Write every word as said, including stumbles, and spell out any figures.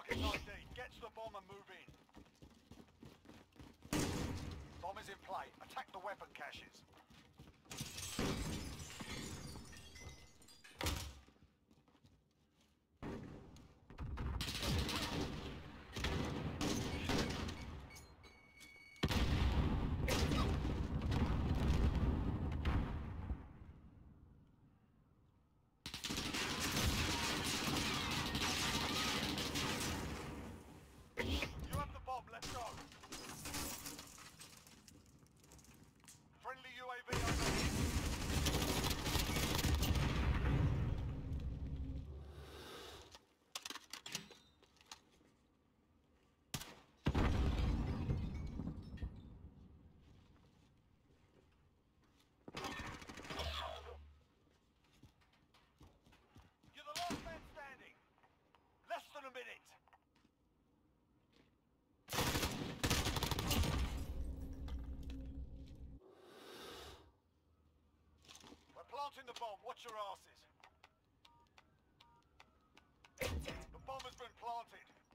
Target's I D. Get to the bomb and move in. Bomb is in play. Attack the weapon caches. You have the bomb. Let's go. Friendly U A V overhead. You're the last man standing. Less than a minute. We're planting the bomb. Watch your asses. The bomb has been planted.